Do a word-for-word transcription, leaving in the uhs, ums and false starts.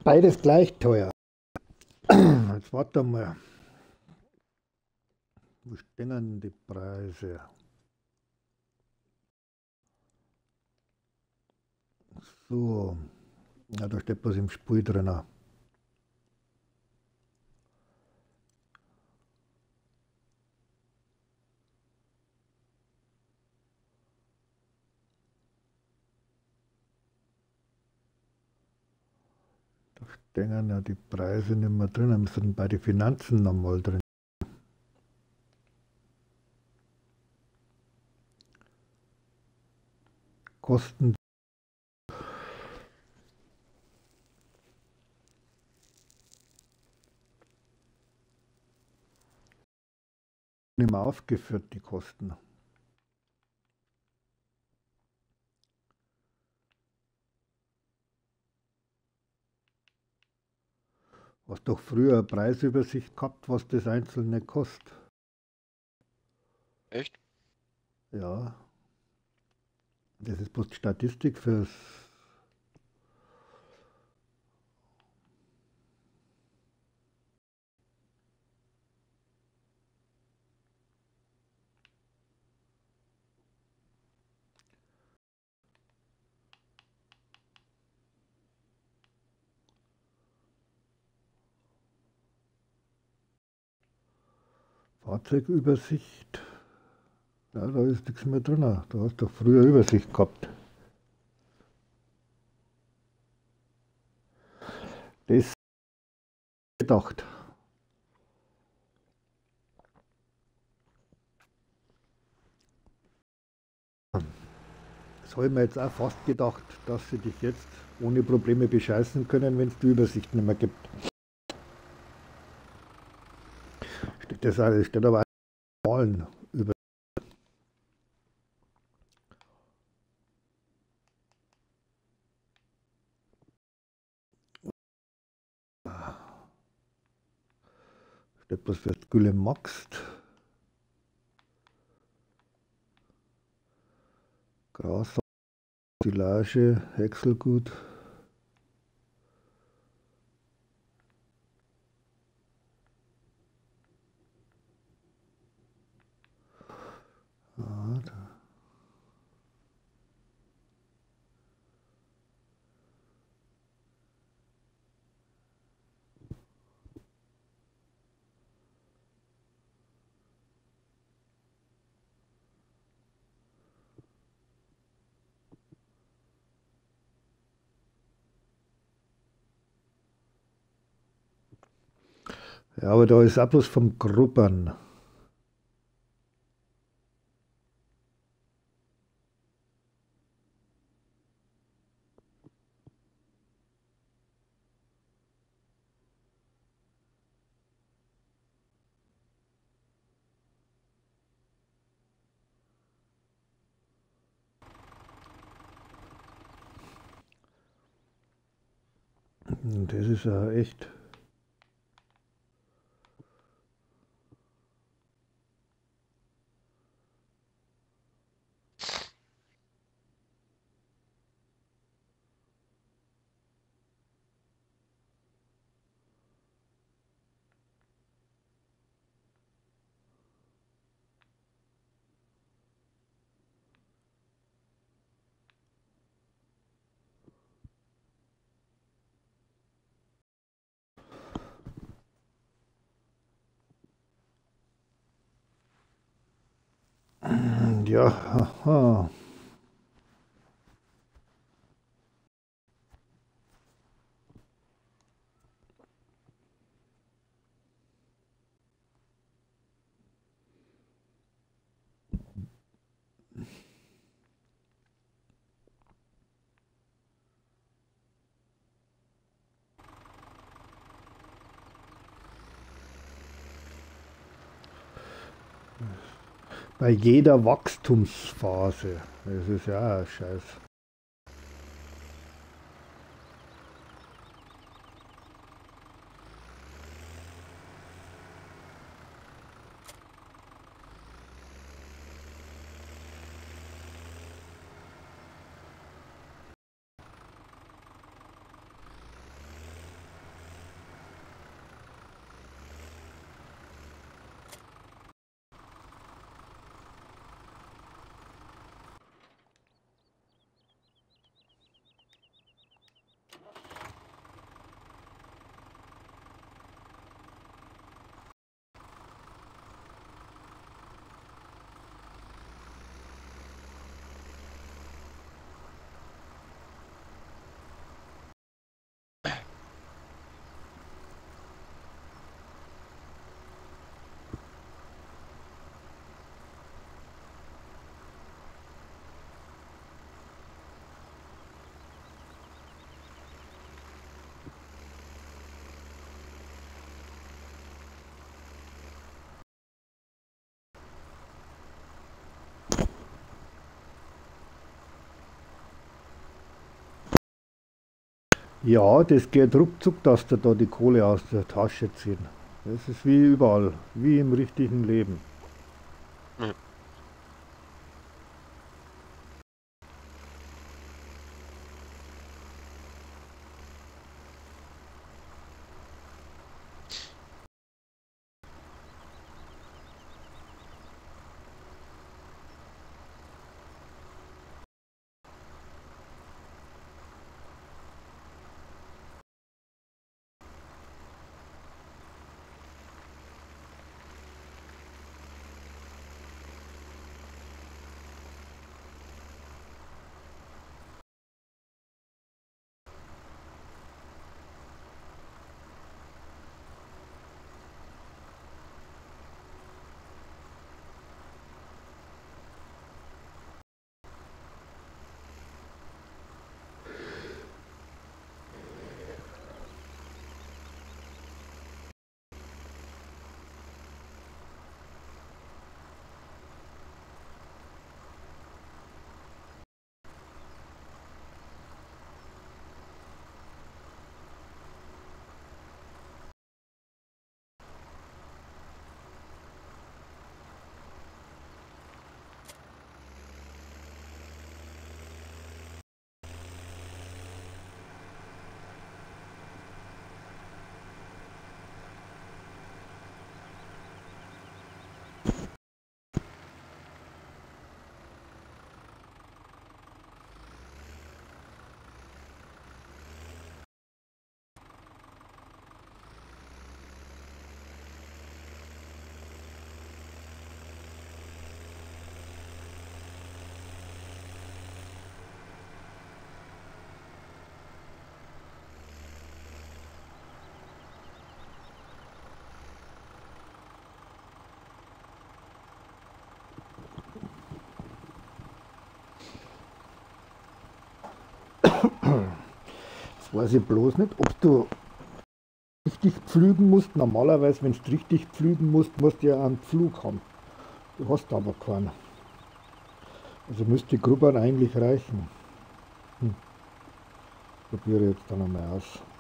Beides gleich teuer. Jetzt warte mal. Wo stehen denn die Preise? So, ja, da steht was im Spiel drin. Da stehen ja die Preise nicht mehr drin, wir sind bei den Finanzen nochmal drin. Kosten nicht mehr aufgeführt, die Kosten. Hast doch früher eine Preisübersicht gehabt, was das Einzelne kostet. Echt? Ja, das ist bloß die Statistik fürs. Fahrzeugübersicht. Ja, da ist nichts mehr drin. Du hast doch früher Übersicht gehabt. Das gedacht. Das habe ich mir jetzt auch fast gedacht, dass sie dich jetzt ohne Probleme bescheißen können, wenn es die Übersicht nicht mehr gibt. Steht das auch, das steht aber auch Zahlen über. Steht was für Gülle Maxt. Gras, Silage, Häckselgut. Ja, da. Ja, aber da ist auch bloß vom Gruppern. Das ist ja echt. Ja, aha. Bei jeder Wachstumsphase. Das ist ja ein Scheiß. Ja, das geht ruckzuck, dass da, da die Kohle aus der Tasche ziehen. Das ist wie überall, wie im richtigen Leben. Hm. Jetzt weiß ich bloß nicht, ob du richtig pflügen musst. Normalerweise, wenn du richtig pflügen musst, musst du ja einen Pflug haben. Du hast aber keinen. Also müsste die Gruppe eigentlich reichen. Hm. Probiere jetzt dann einmal aus.